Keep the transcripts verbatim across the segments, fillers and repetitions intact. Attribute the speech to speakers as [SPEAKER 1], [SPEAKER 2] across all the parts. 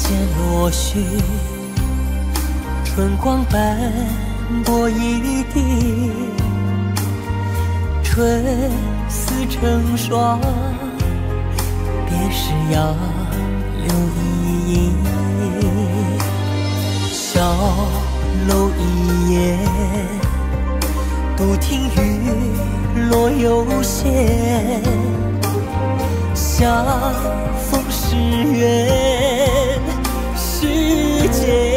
[SPEAKER 1] 见落絮，春光斑驳一地，春似成双，别时杨柳依依。小楼一夜，独听雨落有限。相逢是缘，是劫。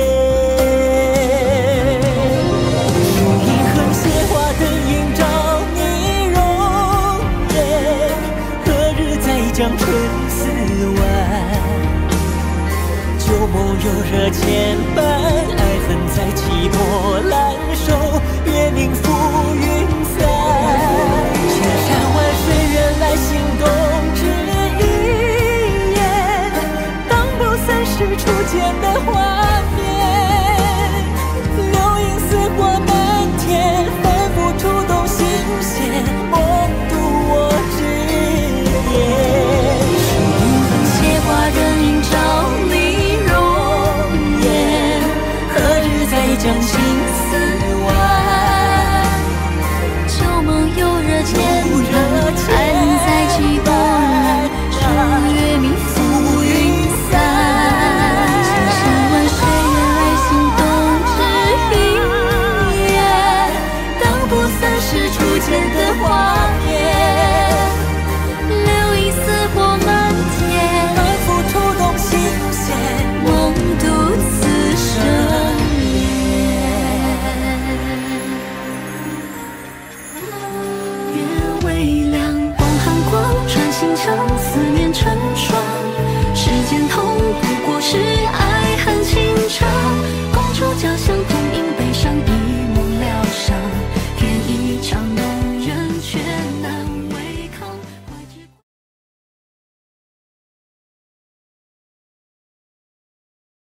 [SPEAKER 1] 树影横斜，花灯映照你容颜。何日再将春似晚？旧梦又惹牵绊，爱恨在寂寞阑首，月明浮云散。千山万水，原来心动只一眼，当不散是初见的花。